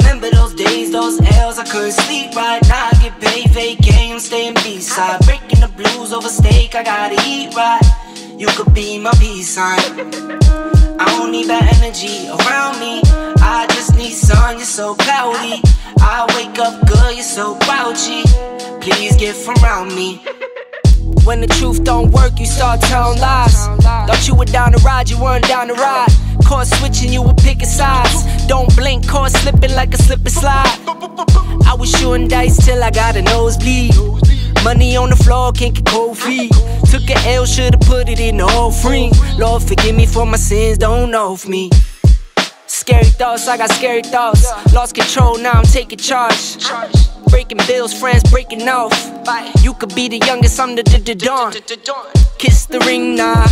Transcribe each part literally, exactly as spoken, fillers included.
Remember those days, those L's, I couldn't sleep right. Now I get paid, vacay, I'm staying B-side. Breaking the blues over steak, I gotta eat right. You could be my peace sign. I don't need that energy around me. I just need sun, you're so cloudy. I wake up good, you're so grouchy. Please get from around me. When the truth don't work, you start telling lies. Thought you were down to ride, you weren't down to ride. Caught switching, you were picking sides. Don't blink, caught slipping like a slip and slide. I was shooting dice till I got a nosebleed. Money on the floor, can't get cold feet. Took a L, should've put it in the offering. Lord, forgive me for my sins, don't know of me. Scary thoughts, I got scary thoughts. Lost control, now I'm taking charge. Breaking bills, friends breaking off. You could be the youngest, I'm the dawn. Kiss the ring, nah.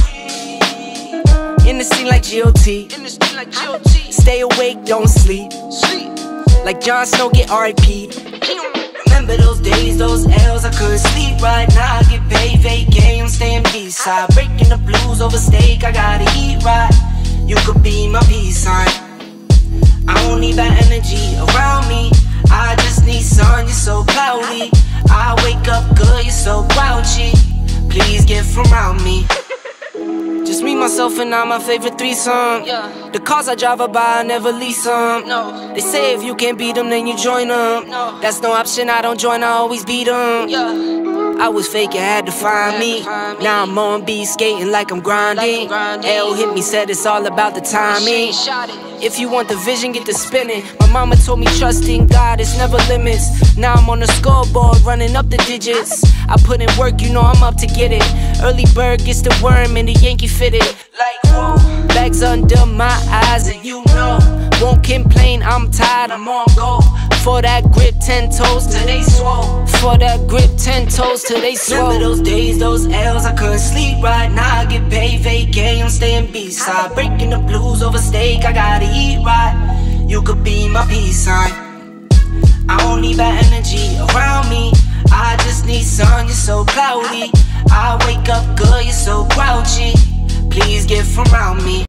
In the scene like G O T. Stay awake, don't sleep. Like Jon Snow, get R I P. Remember those days, those L's, I couldn't sleep right. Now I get paid, vacay, I'm staying B-side. Breaking the blues over steak, I gotta eat right. You could be my peace sign. I don't need that energy around me. I just need sun, you're so cloudy. I wake up good, you're so grouchy. Please get from around me. Just me, myself, and I, my favorite threesome. Yeah. The cars I drive by, I never lease them. No. They say if you can't beat them, then you join them. No. That's no option, I don't join, I always beat them. Yeah. I was faking, had to find me. Now I'm on beat, skating like I'm grinding. L hit me, said it's all about the timing. If you want the vision, get to spinning. My mama told me trust in God, it's never limits. Now I'm on the scoreboard, running up the digits. I put in work, you know I'm up to get it. Early bird gets the worm and the Yankee fitted. Like whoa, bags under my eyes and you know. Won't complain, I'm tired, I'm on go. For that grip, ten toes till they swole. For that grip, ten toes till they swole. Remember those days, those L's, I couldn't sleep right. Now I get paid, vacay, I'm staying B-side. Breaking the blues over steak, I gotta eat right. You could be my peace sign. I don't need that energy around me. I just need sun, you're so cloudy. I wake up good, you're so grouchy. Please get from around me.